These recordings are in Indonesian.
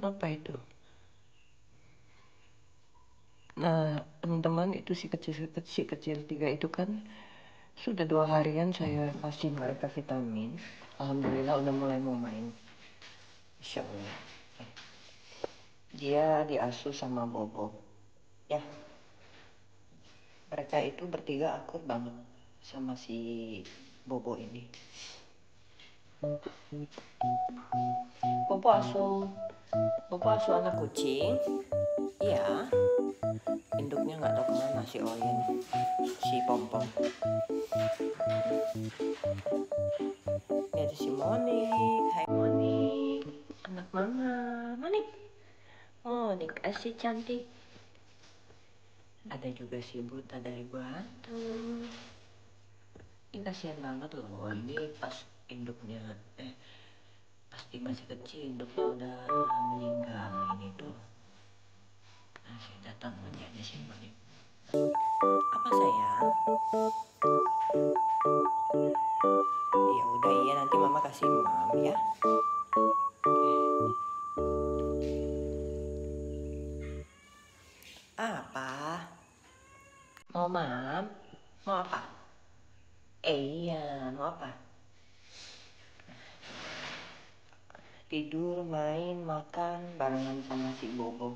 Apa itu? Nah, teman-teman, itu si kecil 3 itu kan sudah 2 harian saya kasih mereka vitamin. Alhamdulillah udah mulai mau main. Insya Allah. Dia diasuh sama Bobo. Ya, mereka itu bertiga akur banget sama si Bobo ini. Bobo asuh anak kucing. Iya. Induknya nggak tahu kemana si Oyen, si Pompom. Ini ada si Monik. Hai Monik, anak mama. Monik asih cantik. Ada juga si Buta dari Bantu. Ini kasihan banget loh. Ini pas induknya pasti masih kecil, induknya udah meninggal. Ini tuh masih datang menjadi si Monik. Apa sayang? Ya udah, iya, nanti mama kasih mam ya. Apa? Mau mam? Mau apa? Iya, mau apa? Tidur, main, makan barengan sama si Bobo.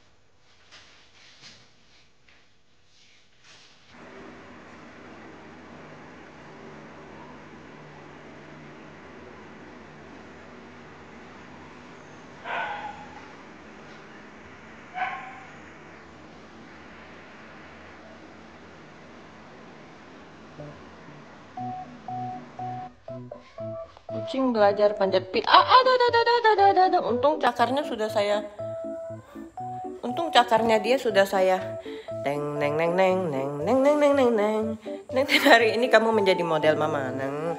Kucing belajar panjat pinang. Ada. Untung cakarnya dia sudah saya. Neng. Hari ini kamu menjadi model mama. Neng.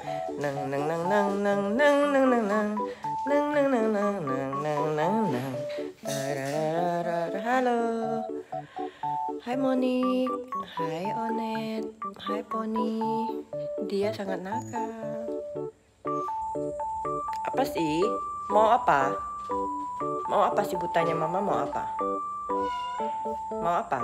Halo. Hai Monik. Hai Onet. Hai Poni. Dia sangat nakal. Apa sih? Mau apa? Mau apa sih butanya mama? Mau apa? Mau apa?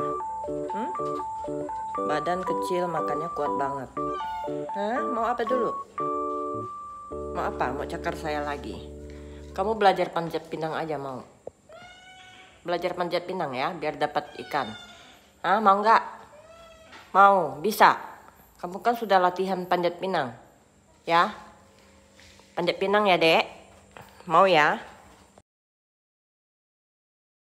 Badan kecil makannya kuat banget. Hah? Mau apa dulu? Mau apa? Mau cakar saya lagi? Kamu belajar panjat pinang aja mau? Belajar panjat pinang ya, biar dapat ikan. Hah? Mau nggak? Mau? Bisa? Kamu kan sudah latihan panjat pinang. Ya? Panjat pinang ya, Dek? Mau ya?